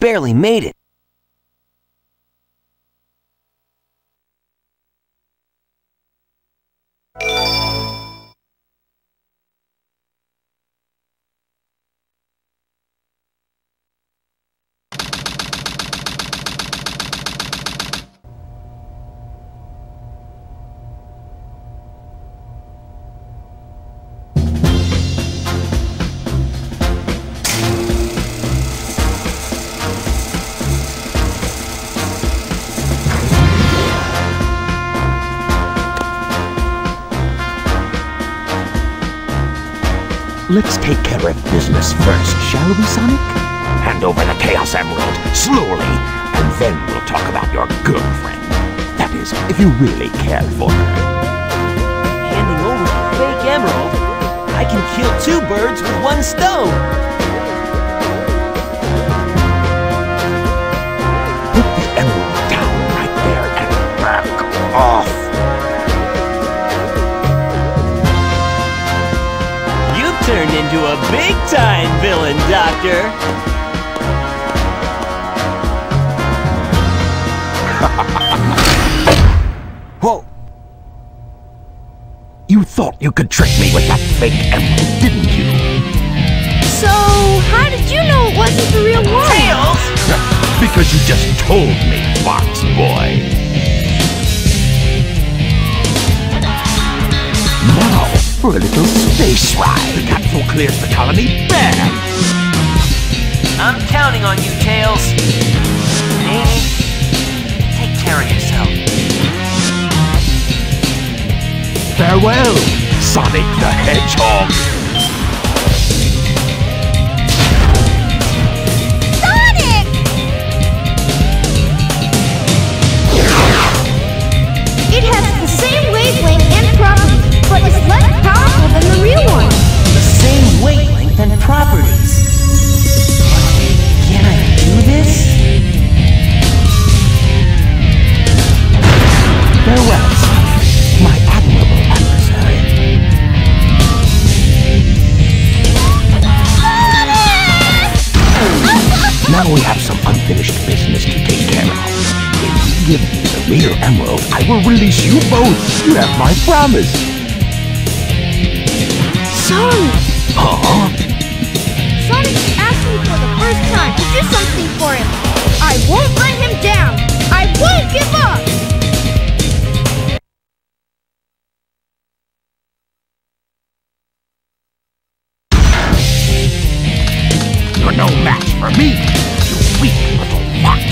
barely made it. Let's take care of business first, shall we, Sonic? Hand over the Chaos Emerald, slowly, and then we'll talk about your girlfriend. That is, if you really care for her. Handing over the fake emerald? I can kill 2 birds with 1 stone! Put the emerald down right there and back off. Turned into a big-time villain, Doctor! Whoa! You thought you could trick me with that fake emerald, didn't you? So, how did you know it wasn't the real one? Tails! Because you just told me, Fox Boy. Now, for a little space ride. The capsule clears the colony. Bam! I'm counting on you, Tails. Amy, take care of yourself. Farewell, Sonic the Hedgehog. Sonic! It has the same wavelength and properties, but is less powerful than the real one. The same wavelength and properties. But can I do this? Farewell, Sonic, my admirable adversary. Now we have some unfinished business to take care of. If you give me the real emerald, I will release you both. You have my promise. Sonic! Huh? Sonic asked me for the first time to do something for him. I won't let him down. I won't give up. You're no match for me, you weak little fox.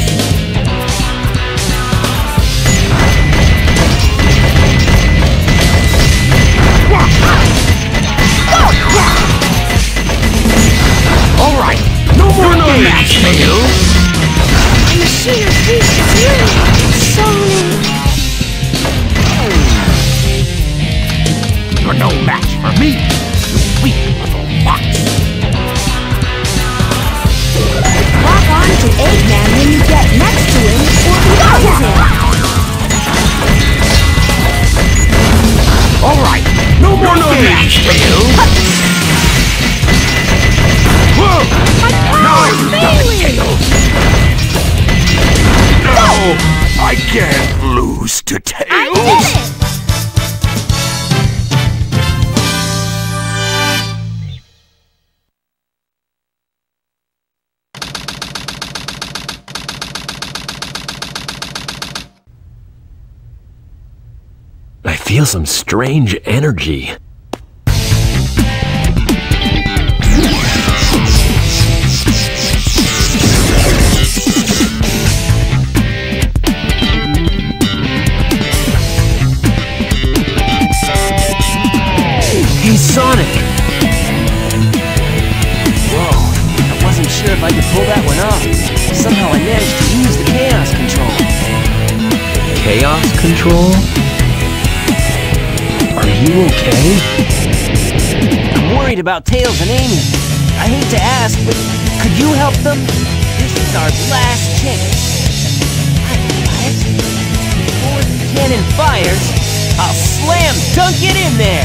All right, no more games, Tails. I'm a sheer beast too, Sonic. You're no match for me, you weak little fox. Lock on to Eggman when you get next to him, or he loses him. All right, no more games, Tails. Whoa! My Now power I'm is done, failing. Tails. No, I can't lose to Tails. I did it. I feel some strange energy. Hey, Sonic! Whoa, I wasn't sure if I could pull that one off. Somehow I managed to use the Chaos Control. Chaos control? Are you okay? I'm worried about Tails and Amy. I hate to ask, but could you help them? This is our last chance. Before the cannon fires, I'll slam dunk it in there!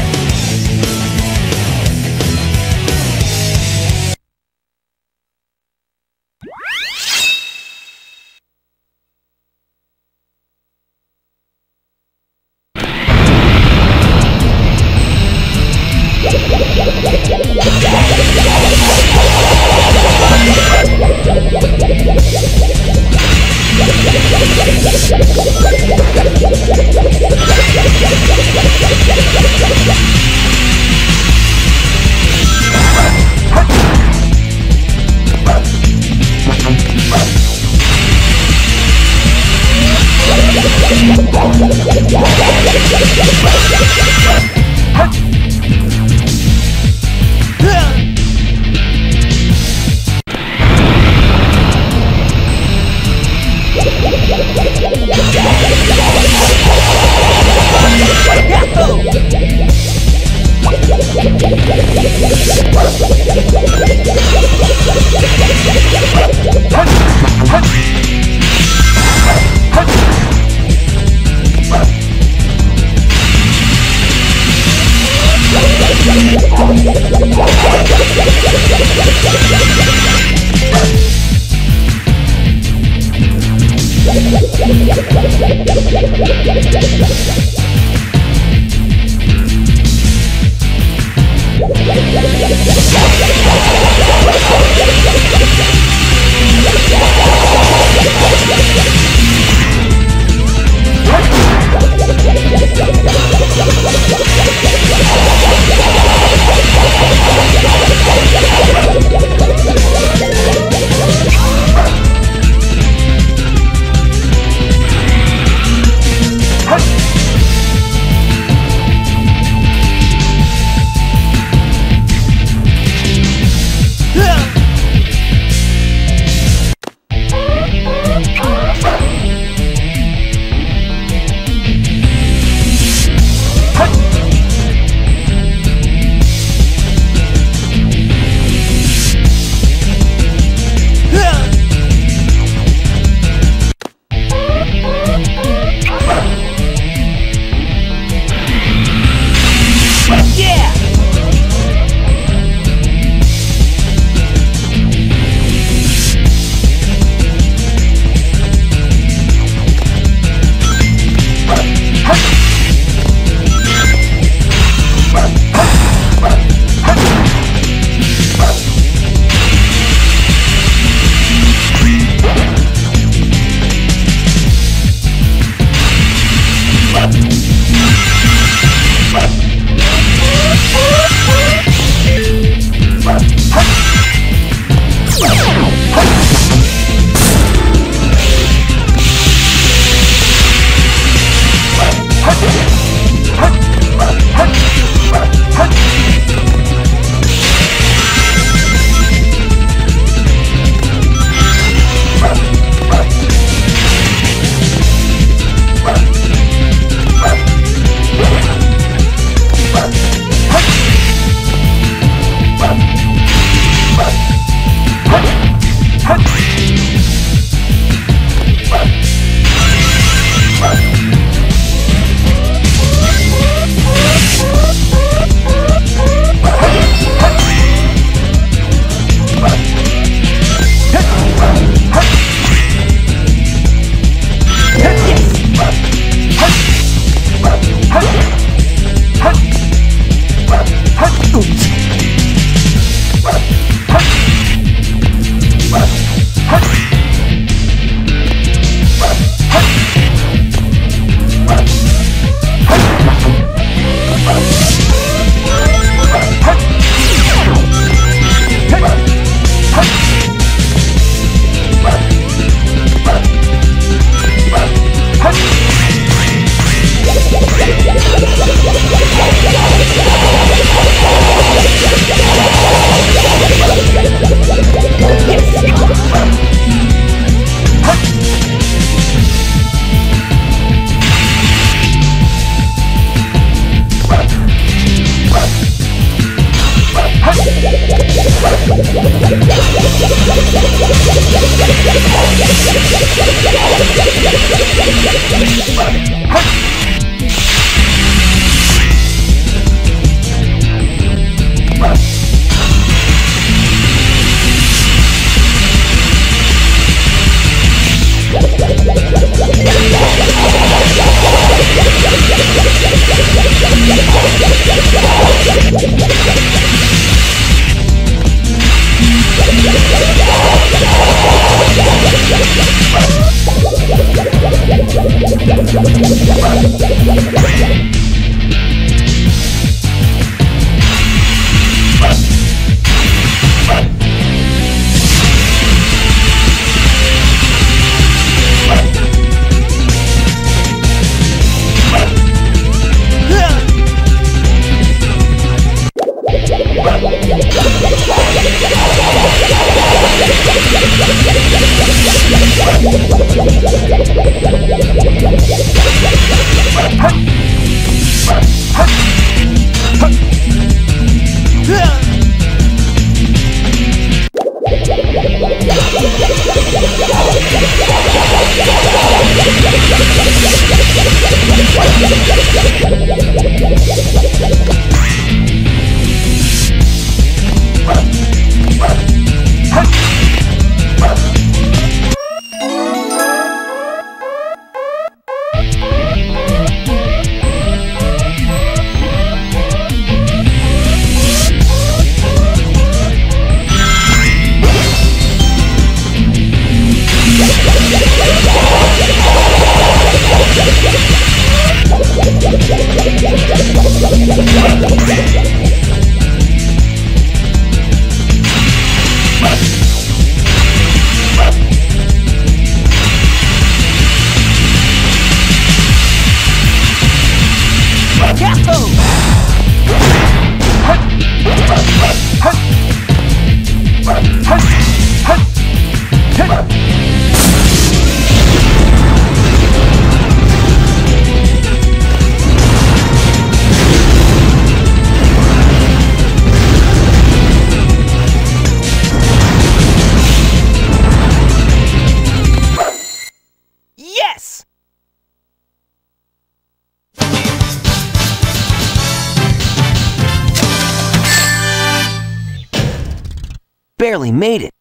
barely made it.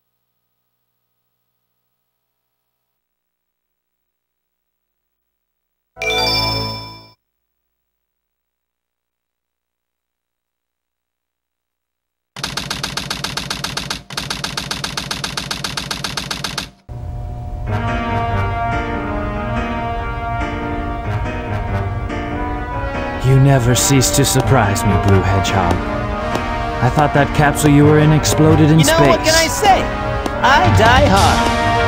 You never cease to surprise me, Blue Hedgehog. I thought that capsule you were in exploded in space. You know, what can I say? I die hard.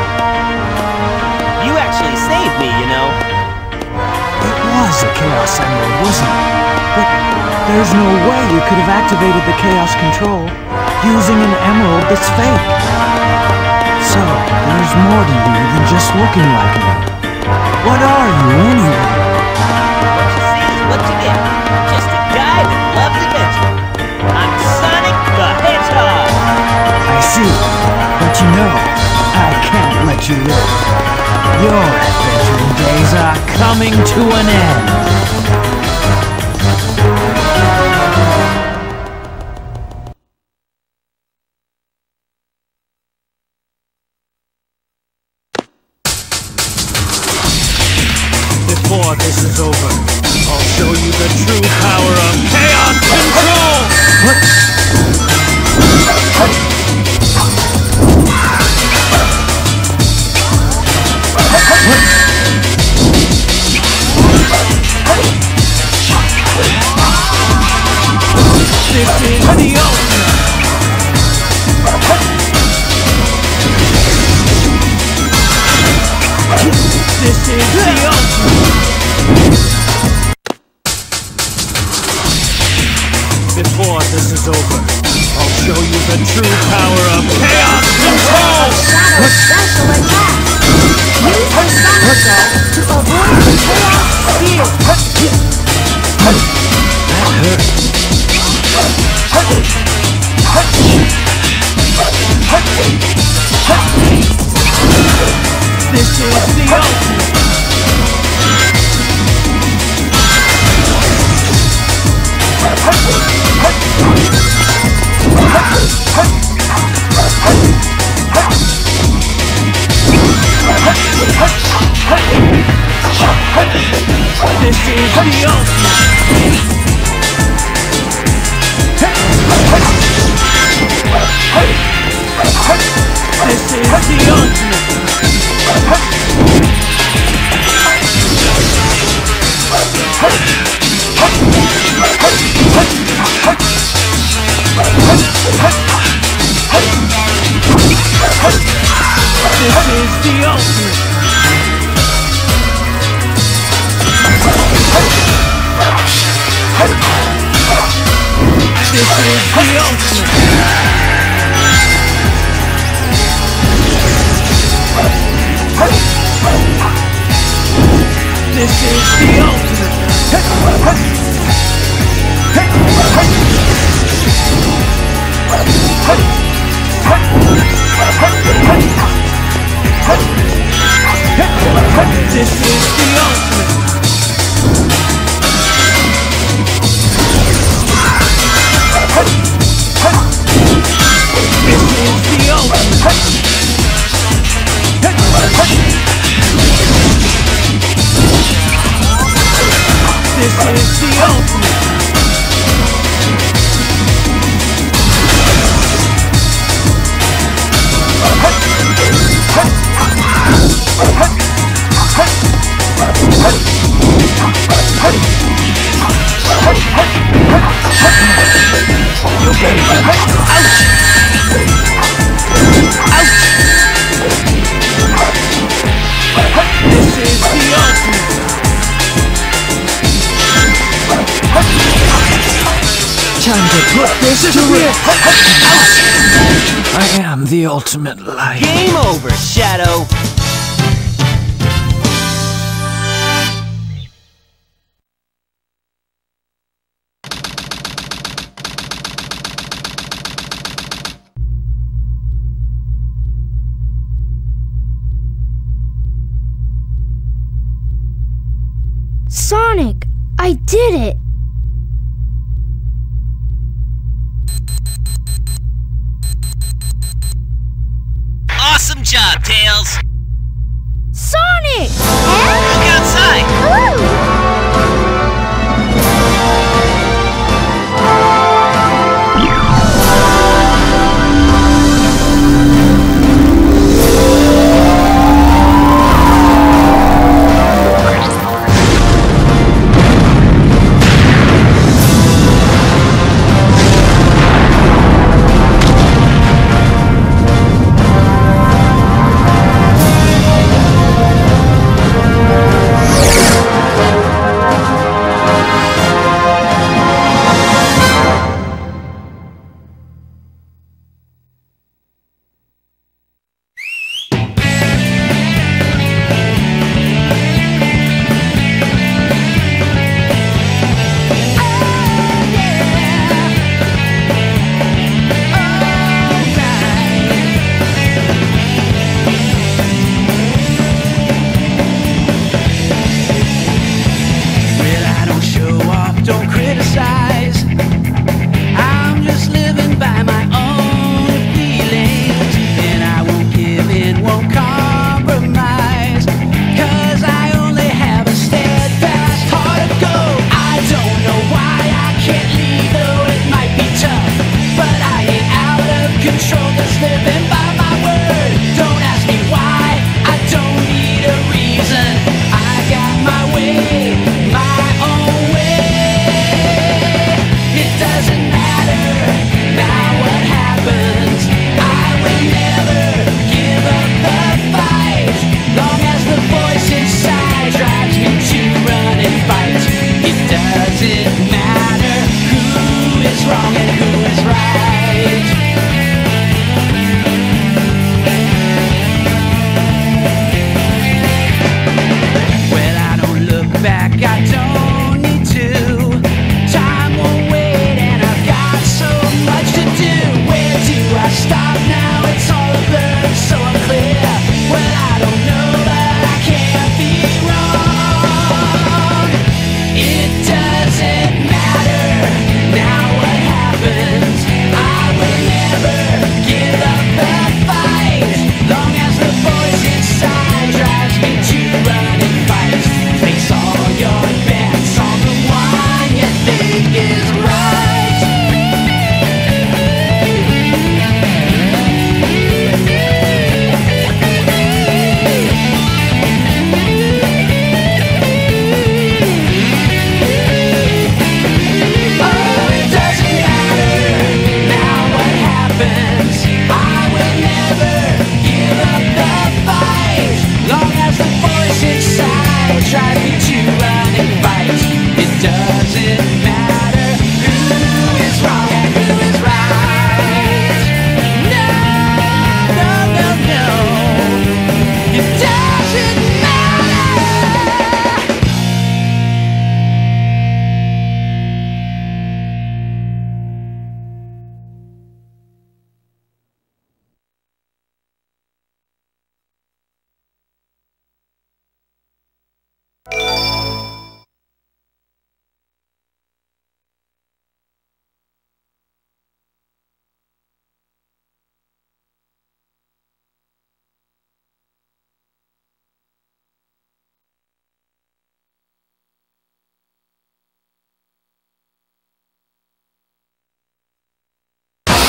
You actually saved me, you know. It was a Chaos Emerald, wasn't it? But there's no way you could have activated the Chaos Control using an emerald that's fake. So, there's more to you than just looking like me. What are you, anyway? What you get? Just a guy that loves adventure. I'm Sonic the Hedgehog. I see, but you know, I can't let you live. Your adventuring days are coming to an end. Before this is over, I'll show you the true power of Chaos Control! What? This is the ultimate! This is the ultimate! Before this is over, I'll show you the true power of Chaos Control! Shadow special attack! Use the Sonic Ball to avoid the Chaos Spear! That hurt. This is the ultimate! This is the ultimate! This is the ultimate! This is the ultimate! This is the ultimate! This is the ultimate! This is the ultimate! This is the ultimate! This is the ultimate! You baby! Ouch! Ouch! This is the ultimate! Time to put this to rest! I am the ultimate light. Game over, Shadow! Sonic, I did it!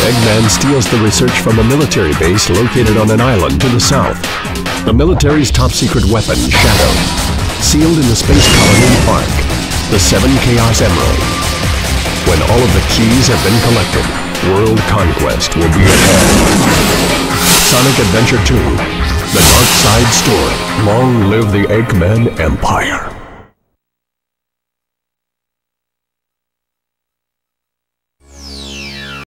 Eggman steals the research from a military base located on an island to the south. The military's top-secret weapon, Shadow, sealed in the space colony Ark, the 7 Chaos Emerald. When all of the keys have been collected, world conquest will be at hand. Sonic Adventure 2, The Dark Side Story. Long live the Eggman Empire.